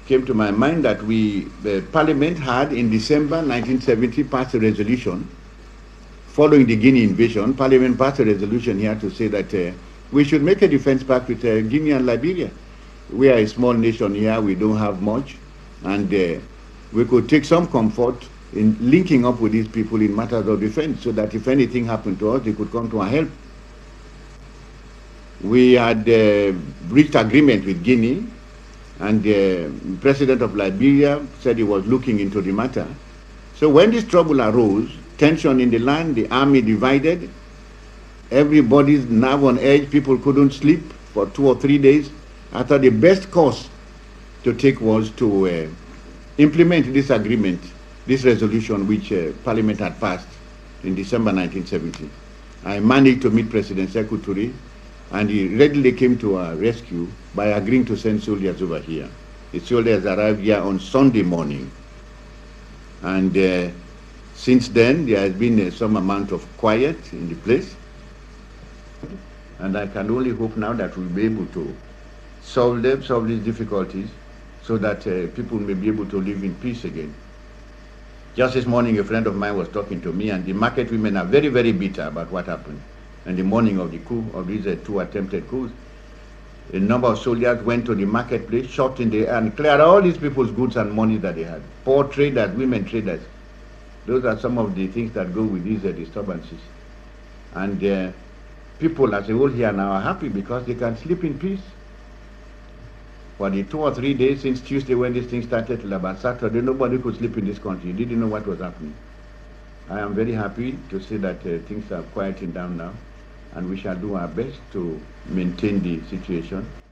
came to my mind that the Parliament had in December 1970 passed a resolution following the Guinea invasion. Parliament passed a resolution here to say that we should make a defense pact with Guinea and Liberia. We are a small nation here, we don't have much, and we could take some comfort in linking up with these people in matters of defense so that if anything happened to us, they could come to our help. We had reached agreement with Guinea, and the president of Liberia said he was looking into the matter. So when this trouble arose, tension in the land, the army divided, everybody's nerve on edge, people couldn't sleep for 2 or 3 days. I thought the best course to take was to implement this agreement, this resolution which Parliament had passed in December 1970. I managed to meet President Sekou Touré, and he readily came to our rescue by agreeing to send soldiers over here. The soldiers arrived here on Sunday morning. And since then, there has been some amount of quiet in the place. And I can only hope now that we'll be able to solve these difficulties so that people may be able to live in peace again. Just this morning, a friend of mine was talking to me, and the market women are very, very bitter about what happened. And the morning of the coup, of these 2 attempted coups, a number of soldiers went to the marketplace, shot in the air, and cleared all these people's goods and money that they had. Poor traders, women traders. Those are some of the things that go with these disturbances. And people as a whole here now are happy because they can sleep in peace. For the 2 or 3 days since Tuesday when this thing started till about Saturday, nobody could sleep in this country. They didn't know what was happening. I am very happy to see that things are quieting down now, and we shall do our best to maintain the situation.